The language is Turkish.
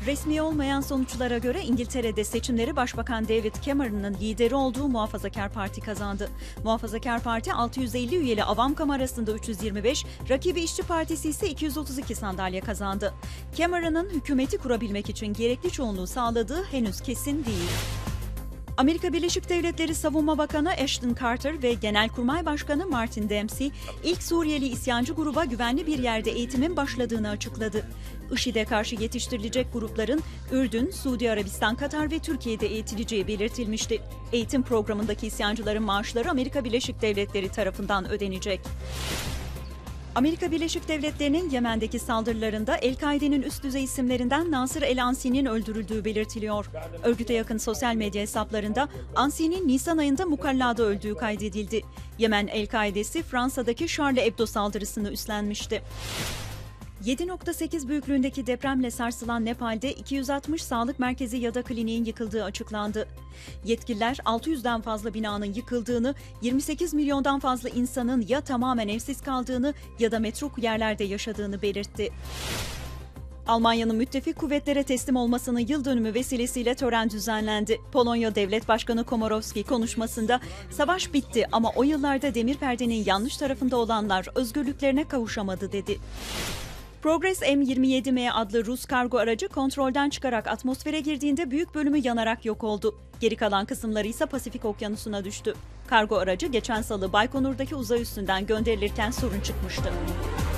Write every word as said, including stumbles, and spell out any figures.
Resmi olmayan sonuçlara göre İngiltere'de seçimleri Başbakan David Cameron'ın lideri olduğu Muhafazakar Parti kazandı. Muhafazakar Parti altı yüz elli üyeli Avam Kamerası'nda üç yüz yirmi beş, rakibi İşçi Partisi ise iki yüz otuz iki sandalye kazandı. Cameron'ın hükümeti kurabilmek için gerekli çoğunluğu sağladığı henüz kesin değil. Amerika Birleşik Devletleri Savunma Bakanı Ashton Carter ve Genelkurmay Başkanı Martin Dempsey, ilk Suriyeli isyancı gruba güvenli bir yerde eğitimin başladığını açıkladı. IŞİD'e karşı yetiştirilecek grupların Ürdün, Suudi Arabistan, Katar ve Türkiye'de eğitileceği belirtilmişti. Eğitim programındaki isyancıların maaşları Amerika Birleşik Devletleri tarafından ödenecek. Amerika Birleşik Devletleri'nin Yemen'deki saldırılarında El-Kaide'nin üst düzey isimlerinden Nasır el-Ansi'nin öldürüldüğü belirtiliyor. Örgüte yakın sosyal medya hesaplarında Ansi'nin Nisan ayında Mukalla'da öldüğü kaydedildi. Yemen El-Kaide'si Fransa'daki Charlie Hebdo saldırısını üstlenmişti. yedi nokta sekiz büyüklüğündeki depremle sarsılan Nepal'de iki yüz altmış sağlık merkezi ya da kliniğin yıkıldığı açıklandı. Yetkililer altı yüzden fazla binanın yıkıldığını, yirmi sekiz milyondan fazla insanın ya tamamen evsiz kaldığını ya da metruk yerlerde yaşadığını belirtti. Almanya'nın müttefik kuvvetlere teslim olmasının yıl dönümü vesilesiyle tören düzenlendi. Polonya Devlet Başkanı Komorowski konuşmasında "Savaş bitti ama o yıllarda demir perdenin yanlış tarafında olanlar özgürlüklerine kavuşamadı" dedi. Progress M yirmi yedi M adlı Rus kargo aracı kontrolden çıkarak atmosfere girdiğinde büyük bölümü yanarak yok oldu. Geri kalan kısımları ise Pasifik Okyanusu'na düştü. Kargo aracı geçen salı Baykonur'daki uzay üssünden gönderilirken sorun çıkmıştı.